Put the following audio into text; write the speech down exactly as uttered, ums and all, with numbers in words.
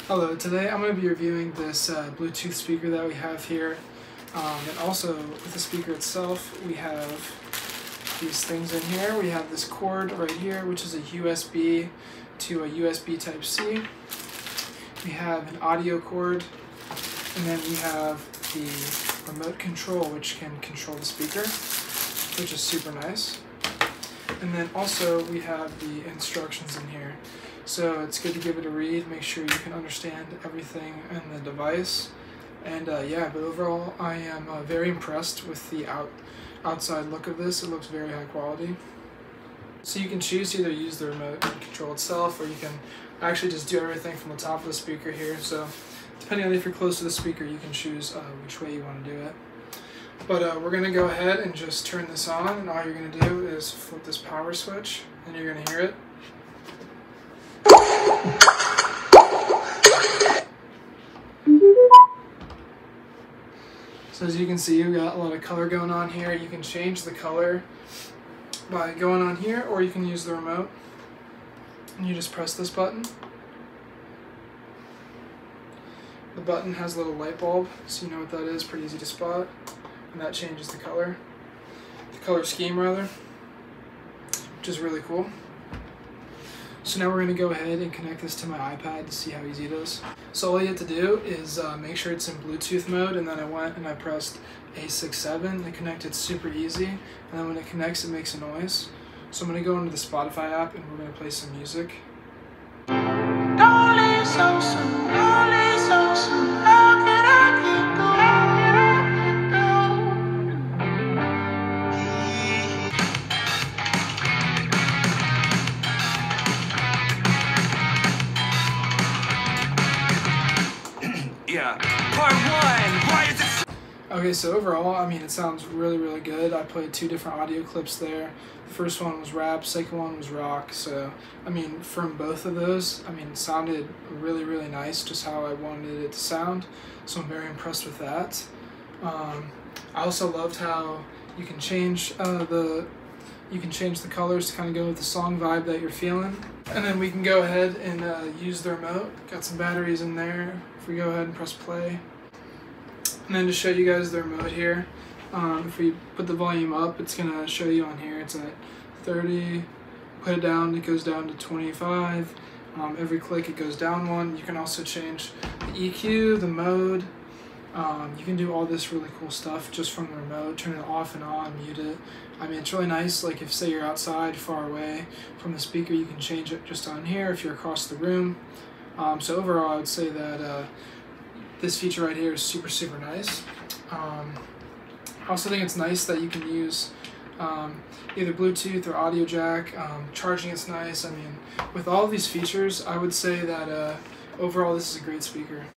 Hello, today I'm going to be reviewing this uh, Bluetooth speaker that we have here, um, and also with the speaker itself we have these things in here. We have this cord right here, which is a U S B to a U S B type C. We have an audio cord, and then we have the remote control, which can control the speaker, which is super nice. And then also we have the instructions in here. So it's good to give it a read, make sure you can understand everything in the device. And uh, yeah, but overall I am uh, very impressed with the out outside look of this. It looks very high quality. So you can choose to either use the remote control itself, or you can actually just do everything from the top of the speaker here. So depending on if you're close to the speaker, you can choose uh, which way you want to do it. But uh, we're going to go ahead and just turn this on, and all you're going to do is flip this power switch, and you're going to hear it. So as you can see, you've got a lot of color going on here. You can change the color by going on here, or you can use the remote. And you just press this button. The button has a little light bulb, so you know what that is, pretty easy to spot. And that changes the color, the color scheme rather, which is really cool. So now we're going to go ahead and connect this to my iPad to see how easy it is. So all you have to do is uh, make sure it's in Bluetooth mode, and then I went and I pressed A six seven. It connected super easy, and then when it connects it makes a noise. So I'm going to go into the Spotify app and we're going to play some music. Don't leave so soon, don't leave so soon. How can I keep going? Yeah. Part one. Why is it? Okay, so overall, I mean, it sounds really, really good. I played two different audio clips there. The first one was rap, second one was rock. So, I mean, from both of those, I mean, it sounded really, really nice, just how I wanted it to sound. So I'm very impressed with that. Um, I also loved how you can change uh, the you can change the colors to kind of go with the song vibe that you're feeling. And then we can go ahead and uh, use the remote. Got some batteries in there. If we go ahead and press play. And then to show you guys the remote here, um, if we put the volume up, it's going to show you on here. It's at thirty. Put it down, it goes down to twenty-five. Um, every click it goes down one. You can also change the E Q, the mode. Um, you can do all this really cool stuff just from the remote. Turn it off and on, mute it. I mean, it's really nice. Like if say you're outside, far away from the speaker, you can change it just on here if you're across the room. Um, so overall, I would say that uh, this feature right here is super, super nice. Um, I also think it's nice that you can use um, either Bluetooth or audio jack. Um, charging is nice. I mean, with all of these features, I would say that uh, overall this is a great speaker.